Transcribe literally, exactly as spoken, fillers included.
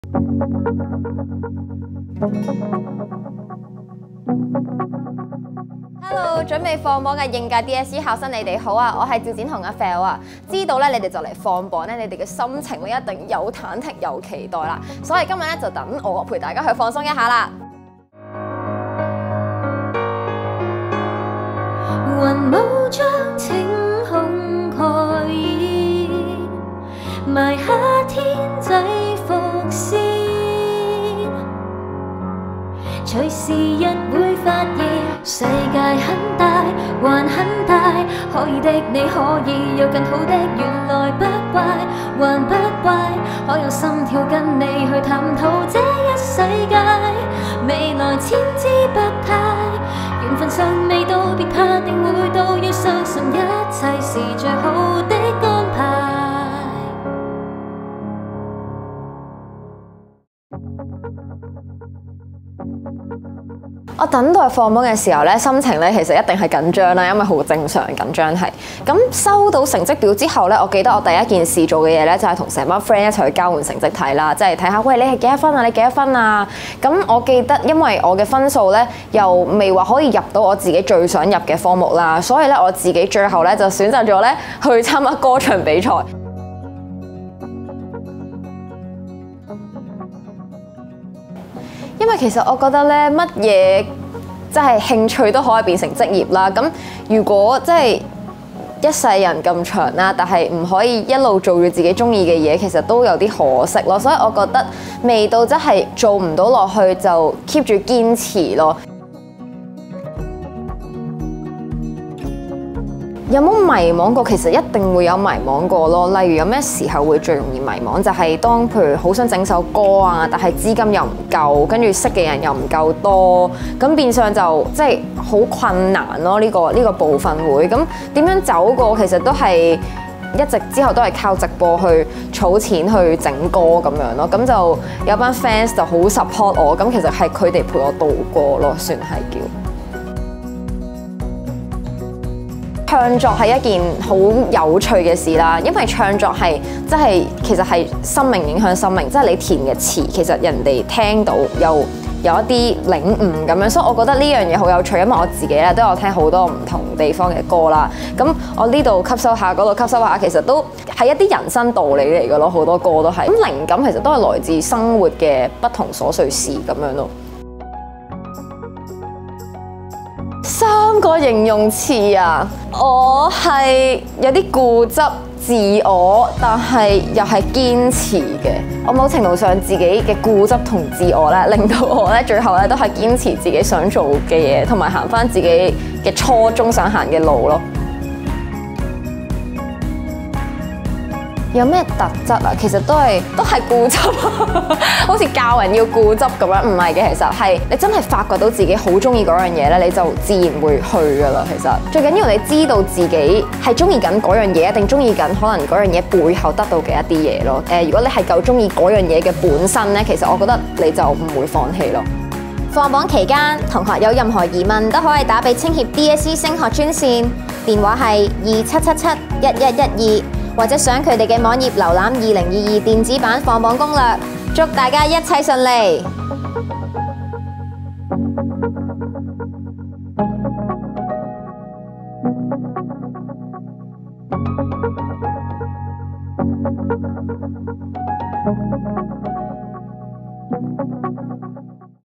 Hello， 準備放榜嘅應屆 D S E 考生，你哋好啊！我係趙展彤阿 Phil 啊，知道咧你哋就嚟放榜咧，你哋嘅心情咧一定有忐忑有期待啦，所以今日咧就等我陪大家去放鬆一下啦。 雲霧將晴空蓋掩，埋下天際伏線，隨時日會發現世界很大，還很大，可以的你可以有更好的，原來不壞，還不壞，可有心跳跟你去探討這一世界，未來千姿百態，緣分尚未到，別怕定會到，要相信一切是最好的安排。 我等待放榜嘅時候咧，心情咧其實一定係緊張啦，因為好正常緊張係。咁收到成績表之後咧，我記得我第一件事做嘅嘢咧，就係同成班 friend 一齊去交換成績睇啦，即係睇下喂你係幾多分啊？你幾多分啊？咁我記得因為我嘅分數咧又未話可以入到我自己最想入嘅科目啦，所以咧我自己最後咧就選擇咗咧去參加歌唱比賽。因為其實我覺得咧，乜嘢即係興趣都可以變成職業啦。咁如果即係一世人咁長啦，但係唔可以一路做住自己中意嘅嘢，其實都有啲可惜咯。所以我覺得未到真係做唔到落去，就 keep 住堅持咯。有冇迷惘過？其實一定會有迷惘過咯。例如有咩時候會最容易迷惘？就係當譬如好想整首歌啊，但係資金又唔夠，跟住識嘅人又唔夠多，咁變相就即係好困難咯。呢個呢個部分會咁點樣走過？其實都係一直之後都係靠直播去儲錢去整歌咁樣咯。咁就有班 fans 就好 support 我，咁其實係佢哋陪我度過咯，算係叫。唱作係一件好有趣嘅事啦，因為唱作係即係其實係生命影響生命，即係你填嘅詞，其實人哋聽到又有一啲領悟咁樣，所以我覺得呢樣嘢好有趣，因為我自己咧都有聽好多唔同地方嘅歌啦，咁我呢度吸收下，嗰度吸收下，其實都係一啲人生道理嚟嘅咯，好多歌都係，咁靈感其實都係來自生活嘅不同瑣碎事咁樣咯。三個形容詞啊，我係有啲固執自我，但係又係堅持嘅。我某程度上自己嘅固執同自我咧，令到我咧最後咧都係堅持自己想做嘅嘢，同埋行返自己嘅初衷想行嘅路咯。有咩特質啊？其實都係都係固執，好似教人要固執咁樣，唔係嘅。其實係你真係發掘到自己好中意嗰樣嘢咧，你就自然會去噶啦。其實最緊要你知道自己係中意緊嗰樣嘢，定中意緊可能嗰樣嘢背後得到嘅一啲嘢咯。誒，如果你係夠中意嗰樣嘢嘅本身咧，其實我覺得你就唔會放棄咯。 放榜期間，同學有任何疑問都可以打俾青協 D S E 升學專線，電話係二七七七一一一二。或者上佢哋嘅網頁瀏覽二零二二電子版放榜攻略，祝大家一切順利！